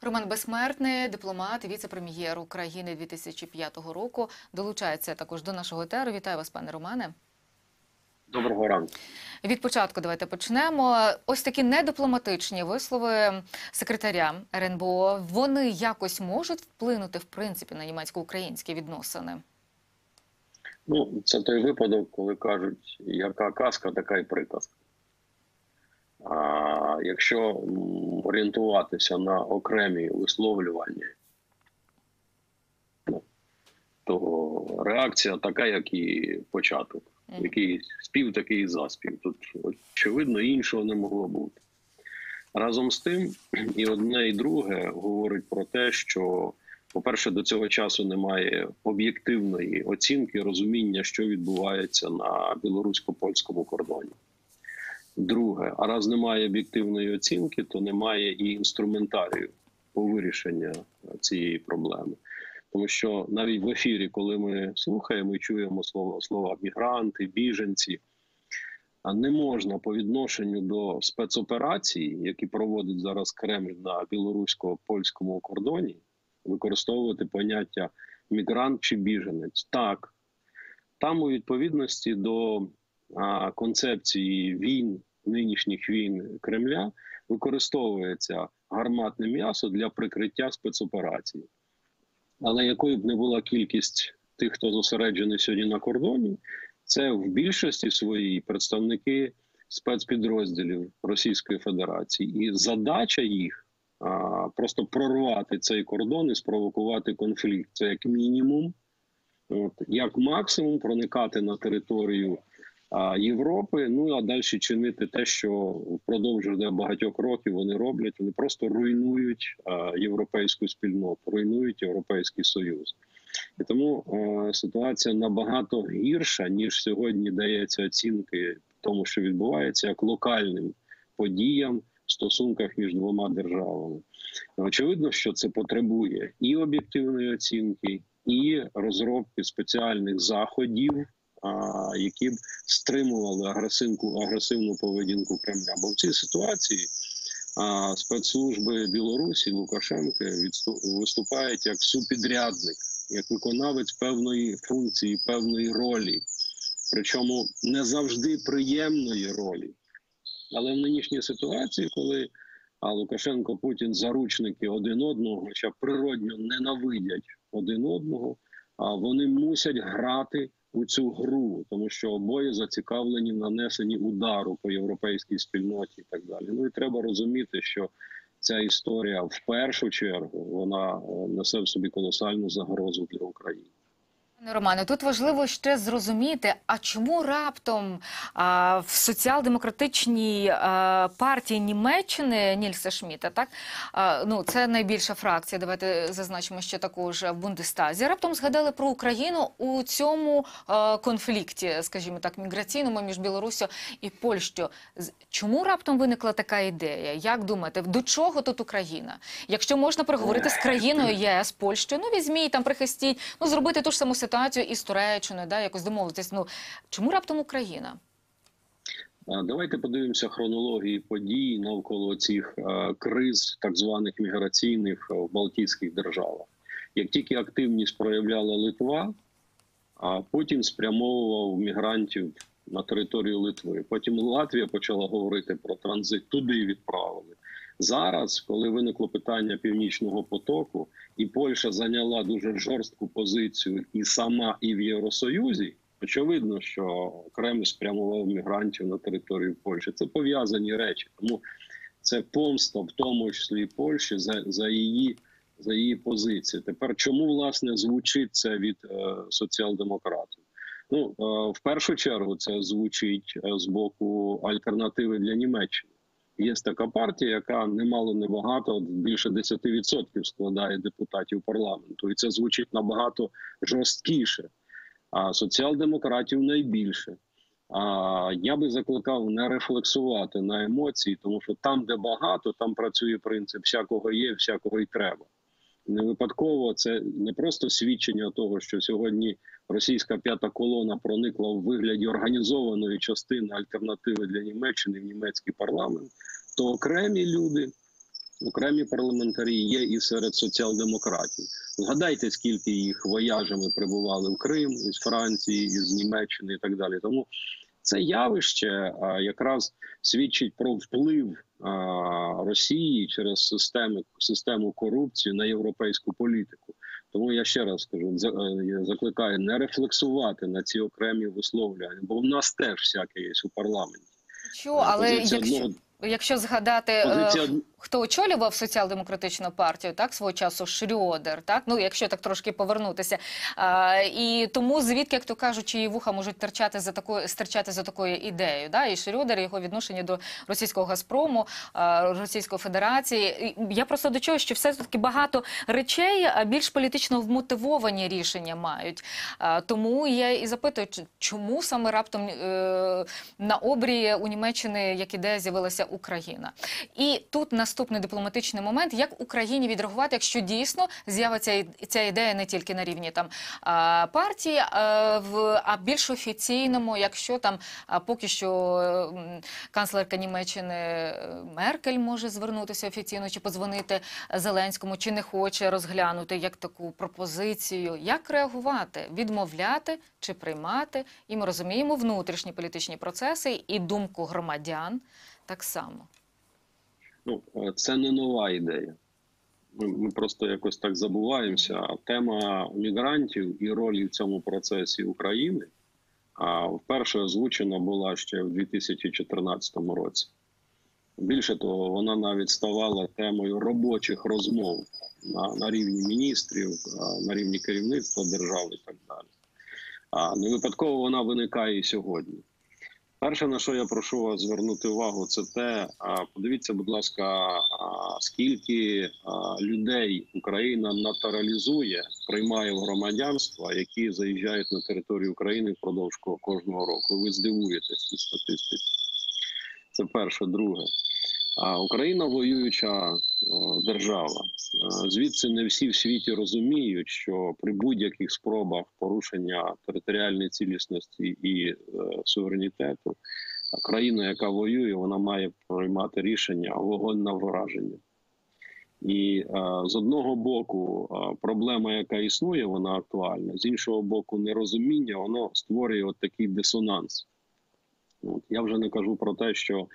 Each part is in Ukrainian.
Роман Безсмертний, дипломат і віце-прем'єр України 2005 року, долучається також до нашого етеру. Вітаю вас, пане Романе. Доброго ранку. Від початку давайте почнемо. Ось такі недипломатичні вислови секретаря РНБО, вони якось можуть вплинути, в принципі, на німецько-українські відносини? Ну, це той випадок, коли кажуть, яка казка, така й приказка. А якщо орієнтуватися на окремі висловлювання, то реакція така, як і початок. Який спів, такий і заспів. Тут, очевидно, іншого не могло бути. Разом з тим, і одне, і друге говорить про те, що, по-перше, до цього часу немає об'єктивної оцінки, розуміння, що відбувається на білорусько-польському кордоні. Друге, а раз немає об'єктивної оцінки, то немає і інструментарію по вирішенню цієї проблеми. Тому що навіть в ефірі, коли ми слухаємо і чуємо слова мігранти, біженці, не можна по відношенню до спецоперацій, які проводить зараз Кремль на білорусько-польському кордоні, використовувати поняття мігрант чи біженець. Так, там у відповідності до концепції війн, нинішніх війн Кремля, використовується гарматне м'ясо для прикриття спецоперацій. Але якою б не була кількість тих, хто зосереджений сьогодні на кордоні, це в більшості своїй представники спецпідрозділів Російської Федерації. І задача їх просто прорвати цей кордон і спровокувати конфлікт. Це як мінімум, як максимум проникати на територію Європи, ну а далі чинити те, що впродовж багатьох років вони роблять. Вони просто руйнують європейську спільноту, руйнують Європейський Союз. І тому ситуація набагато гірша, ніж сьогодні дається оцінки тому, що відбувається, як локальним подіям в стосунках між двома державами. Очевидно, що це потребує і об'єктивної оцінки, і розробки спеціальних заходів, які б стримували агресивну поведінку Кремля. Бо в цій ситуації спецслужби Білорусі, Лукашенка виступають як супідрядник, як виконавець певної функції, певної ролі. Причому не завжди приємної ролі. Але в нинішній ситуації, коли Лукашенко, Путін заручники один одного, хоча природньо ненавидять один одного, вони мусять грати у цю гру, тому що обоє зацікавлені в нанесенні удару по європейській спільноті і так далі. Ну і треба розуміти, що ця історія в першу чергу, вона несе в собі колосальну загрозу для України. Пане Романе, тут важливо ще зрозуміти, а чому раптом в соціал-демократичній партії Німеччини Нільса Шмідта, так, ну це найбільша фракція, давайте зазначимо ще також в Бундестазі, раптом згадали про Україну у цьому конфлікті, скажімо так, міграційному між Білоруссю і Польщею. Чому раптом виникла така ідея? Як думаєте, до чого тут Україна? Якщо можна переговорити з країною ЄС, Польщею, ну візьміть, там прихистіть, ну зробити ту ж саму ситуацію із Туреччиною, да, якось домовитись. Ну, чому раптом Україна? Давайте подивимося хронології подій навколо цих криз, так званих міграційних в Балтійських державах. Як тільки активність проявляла Литва, Путін спрямовував мігрантів на територію Литви. Потім Латвія почала говорити про транзит, туди відправили. Зараз, коли виникло питання Північного потоку, і Польща зайняла дуже жорстку позицію і сама, і в Євросоюзі, очевидно, що Кремль спрямував мігрантів на територію Польщі. Це пов'язані речі. Тому це помста, в тому числі Польщі, за її позицію. Тепер, чому, власне, звучить це від соціал-демократів? Ну, в першу чергу, це звучить з боку альтернативи для Німеччини. Є така партія, яка немало не багато, більше 10% складає депутатів парламенту. І це звучить набагато жорсткіше. А соціал-демократів найбільше. Я би закликав не рефлексувати на емоції, тому що там, де багато, там працює принцип «всякого є, всякого й треба». Не випадково це не просто свідчення того, що сьогодні російська п'ята колона проникла в вигляді організованої частини альтернативи для Німеччини в німецький парламент, то окремі люди Окремі парламентарі є і серед соціал-демократів. Згадайте, скільки їх вояжами прибували в Крим із Франції, із Німеччини і так далі. Тому це явище якраз свідчить про вплив Росії через систему корупції на європейську політику. Тому я ще раз кажу, я закликаю не рефлексувати на ці окремі висловлювання, бо в нас теж всяке є у парламенті. Але якщо згадати, хто очолював соціал-демократичну партію, так, свого часу Шрёдер, так, ну, якщо так трошки повернутися. І тому звідки, як то кажуть, чиї вуха можуть стирчати за такою ідеєю. Да? І Шрёдер, його відношення до російського «Газпрому», Російської Федерації. Я просто до чого, що все-таки багато речей більш політично вмотивовані рішення мають. Тому я і запитую, чому саме раптом на обрії у Німеччини, як ідея, з'явилася Україна. І тут наступний дипломатичний момент, як Україні відреагувати, якщо дійсно з'явиться ця ідея не тільки на рівні там партії, а більш офіційному, якщо там поки що канцлерка Німеччини Меркель може звернутися офіційно, чи подзвонити Зеленському, чи не хоче розглянути як таку пропозицію. Як реагувати? Відмовляти чи приймати? І ми розуміємо внутрішні політичні процеси і думку громадян так само. Ну, це не нова ідея. Ми просто якось так забуваємося. Тема мігрантів і ролі в цьому процесі України вперше озвучена була ще в 2014 році. Більше того, вона навіть ставала темою робочих розмов на рівні міністрів, на рівні керівництва держави і так далі. Не випадково вона виникає і сьогодні. Перше, на що я прошу вас звернути увагу, це те, подивіться, будь ласка, скільки людей Україна натуралізує, приймає в громадянство, які заїжджають на територію України впродовж кожного року. Ви здивуєтесь цій статистиці. Це перше. Друге. Україна воююча держава. Звідси не всі в світі розуміють, що при будь-яких спробах порушення територіальної цілісності і суверенітету, країна, яка воює, вона має приймати рішення вогонь на враження. І з одного боку проблема, яка існує, вона актуальна, з іншого боку нерозуміння, воно створює от такий дисонанс. Я вже не кажу про те, що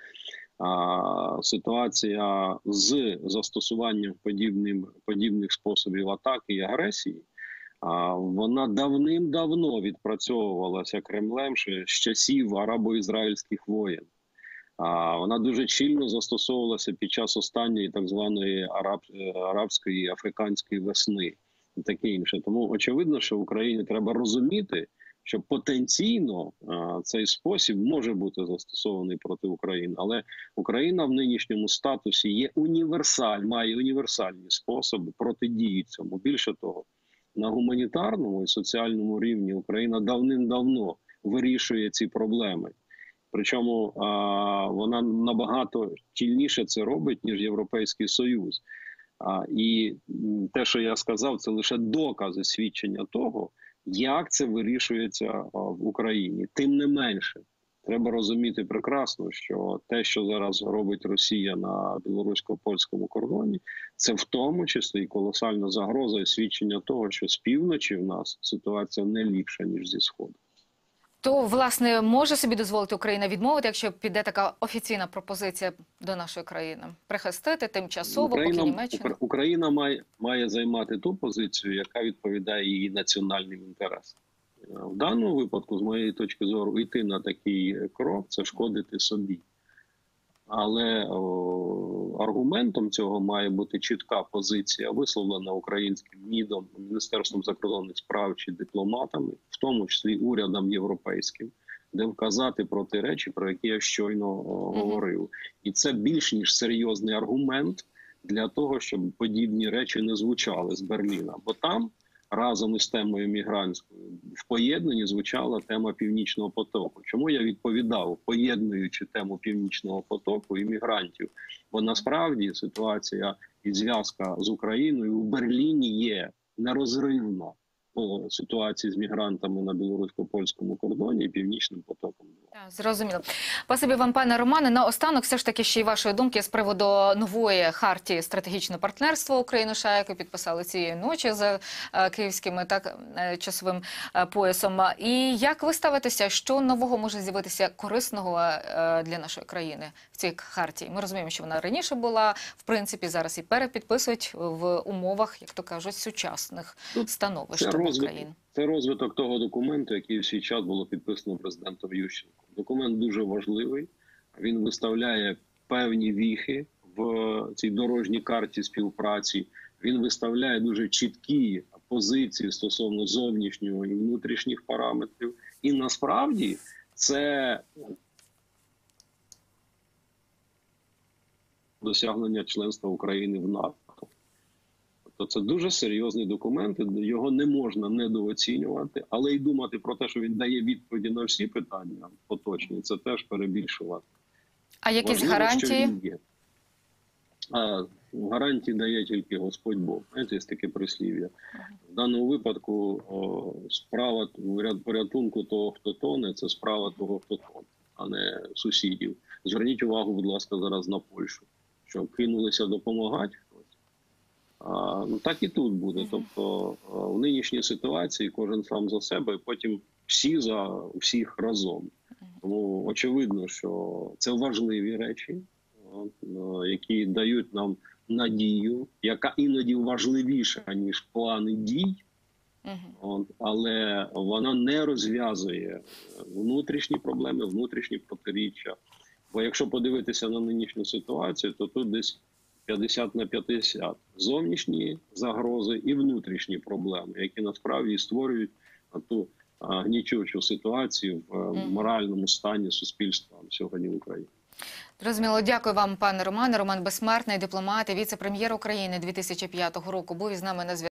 ситуація з застосуванням подібних способів атаки і агресії, вона давним-давно відпрацьовувалася Кремлем ще з часів арабо-ізраїльських воєн. Вона дуже чільно застосовувалася під час останньої так званої арабської африканської весни і таке інше. Тому очевидно, що Україні треба розуміти, що потенційно цей спосіб може бути застосований проти України. Але Україна в нинішньому статусі має універсальні способи протидії цьому. Більше того, на гуманітарному і соціальному рівні Україна давним-давно вирішує ці проблеми. Причому вона набагато чільніше це робить, ніж Європейський Союз. І те, що я сказав, це лише докази свідчення того, як це вирішується в Україні. Тим не менше, треба розуміти прекрасно, що те, що зараз робить Росія на білорусько-польському кордоні, це в тому числі і колосальна загроза і свідчення того, що з півночі в нас ситуація не ліпша, ніж зі Сходу. То, власне, може собі дозволити Україна відмовити, якщо піде така офіційна пропозиція до нашої країни? Прихистити тимчасово, поки Німеччина? Україна має займати ту позицію, яка відповідає її національним інтересам. В даному випадку, з моєї точки зору, йти на такий крок – це шкодити собі. Але аргументом цього має бути чітка позиція, висловлена українським МІДом, Міністерством закордонних справ чи дипломатами, в тому числі урядом європейським, де вказати про ті речі, про які я щойно говорив. І це більш ніж серйозний аргумент для того, щоб подібні речі не звучали з Берліна. Бо там разом із темою мігрантською в поєднанні звучала тема Північного потоку. Чому я відповідав, поєднуючи тему Північного потоку і мігрантів? Бо насправді ситуація і зв'язка з Україною в Берліні є нерозривна. по ситуації з мігрантами на білорусько-польському кордоні і Північним потоком. Так, зрозуміло. Спасибі вам, пане Романе. Наостанок, все ж таки, ще й вашої думки з приводу нової хартії стратегічного партнерства України-США, яку підписали цієї ночі за київським часовим поясом. І як ви ставитеся, що нового може з'явитися корисного для нашої країни в цій хартії? Ми розуміємо, що вона раніше була, в принципі, зараз і перепідписують в умовах, як то кажуть, сучасних становищ України. Це розвиток того документу, який в свій час було підписано президентом Ющенком. Документ дуже важливий, він виставляє певні віхи в цій дорожній карті співпраці, він виставляє дуже чіткі позиції стосовно зовнішнього і внутрішніх параметрів. І насправді це досягнення членства України в НАТО. Це дуже серйозний документ, його не можна недооцінювати, але й думати про те, що він дає відповіді на всі питання поточні, це теж перебільшувати. А якісь Важливо, гарантії? що він є. Гарантії дає тільки Господь Бог. Знаєте, є таке прислів'я. В даному випадку справа порятунку того, хто тоне, це справа того, хто тоне, а не сусідів. Зверніть увагу, будь ласка, зараз на Польщу, що кинулися допомагати. Так і тут буде. Тобто в нинішній ситуації кожен сам за себе, і потім всі за всіх разом. Тому очевидно, що це важливі речі, які дають нам надію, яка іноді важливіша, ніж плани дій, але вона не розв'язує внутрішні проблеми, внутрішні протиріччя. Бо якщо подивитися на нинішню ситуацію, то тут десь 50/50. Зовнішні загрози і внутрішні проблеми, які насправді створюють ту гнічучу ситуацію в моральному стані суспільства сьогодні в Україні. Зрозуміло. Дякую вам, пане Романе. Роман Безсмертний, дипломат і віце-прем'єр України 2005 року. Був із нами на зв'язку.